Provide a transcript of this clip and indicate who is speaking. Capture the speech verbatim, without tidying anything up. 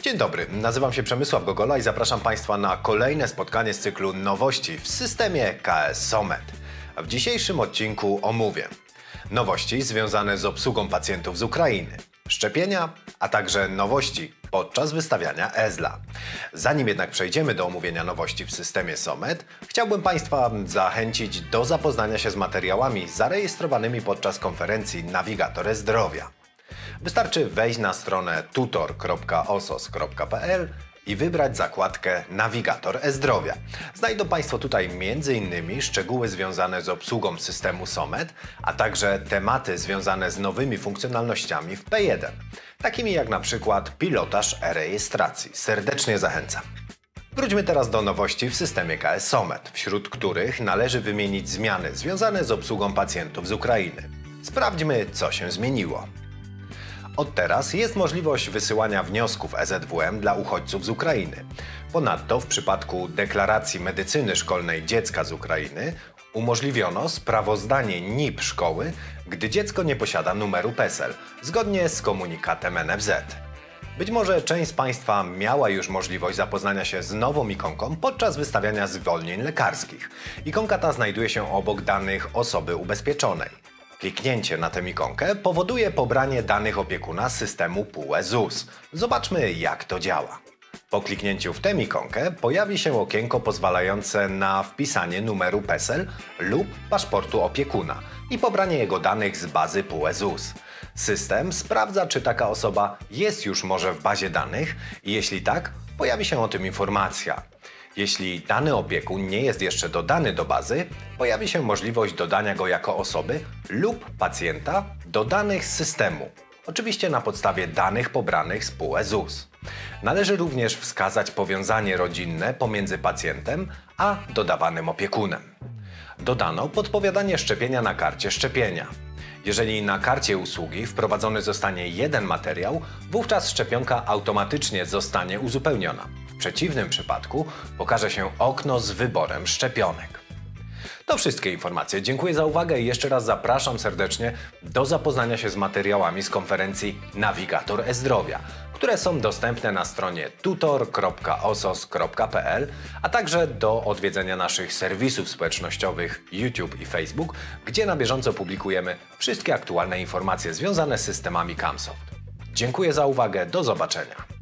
Speaker 1: Dzień dobry, nazywam się Przemysław Gogola i zapraszam Państwa na kolejne spotkanie z cyklu nowości w systemie K S SOMET. W dzisiejszym odcinku omówię nowości związane z obsługą pacjentów z Ukrainy, szczepienia, a także nowości podczas wystawiania E Z L A. Zanim jednak przejdziemy do omówienia nowości w systemie SOMET, chciałbym Państwa zachęcić do zapoznania się z materiałami zarejestrowanymi podczas konferencji Navigator e-Zdrowia. Wystarczy wejść na stronę tutor kropka osos kropka p l i wybrać zakładkę Navigator e-Zdrowia. Znajdą Państwo tutaj między innymi szczegóły związane z obsługą systemu SOMET, a także tematy związane z nowymi funkcjonalnościami w P jeden, takimi jak na przykład pilotaż e-rejestracji. Serdecznie zachęcam. Wróćmy teraz do nowości w systemie K S SOMET, wśród których należy wymienić zmiany związane z obsługą pacjentów z Ukrainy. Sprawdźmy, co się zmieniło. Od teraz jest możliwość wysyłania wniosków E Z W M dla uchodźców z Ukrainy. Ponadto w przypadku deklaracji medycyny szkolnej dziecka z Ukrainy umożliwiono sprawozdanie N I P szkoły, gdy dziecko nie posiada numeru PESEL, zgodnie z komunikatem N F Z. Być może część z Państwa miała już możliwość zapoznania się z nową ikonką podczas wystawiania zwolnień lekarskich. Ikonka ta znajduje się obok danych osoby ubezpieczonej. Kliknięcie na tę ikonkę powoduje pobranie danych opiekuna z systemu P U E Z U S. Zobaczmy, jak to działa. Po kliknięciu w tę ikonkę pojawi się okienko pozwalające na wpisanie numeru PESEL lub paszportu opiekuna i pobranie jego danych z bazy P U E Z U S. System sprawdza, czy taka osoba jest już może w bazie danych i jeśli tak, pojawi się o tym informacja. Jeśli dany opiekun nie jest jeszcze dodany do bazy, pojawi się możliwość dodania go jako osoby lub pacjenta do danych z systemu, oczywiście na podstawie danych pobranych z P U E Z U S. Należy również wskazać powiązanie rodzinne pomiędzy pacjentem a dodawanym opiekunem. Dodano podpowiadanie szczepienia na karcie szczepienia. Jeżeli na karcie usługi wprowadzony zostanie jeden materiał, wówczas szczepionka automatycznie zostanie uzupełniona. W przeciwnym przypadku pokaże się okno z wyborem szczepionek. To wszystkie informacje. Dziękuję za uwagę i jeszcze raz zapraszam serdecznie do zapoznania się z materiałami z konferencji Navigator e-Zdrowia, które są dostępne na stronie tutor kropka osos kropka p l, a także do odwiedzenia naszych serwisów społecznościowych YouTube i Facebook, gdzie na bieżąco publikujemy wszystkie aktualne informacje związane z systemami CAMSOFT. Dziękuję za uwagę, do zobaczenia.